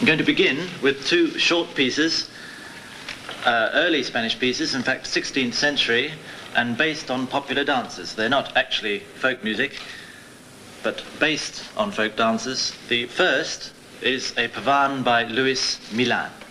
I'm going to begin with two short pieces, early Spanish pieces, in fact 16th century, and based on popular dances. They're not actually folk music, but based on folk dances. The first is a Pavane by Luis Milan.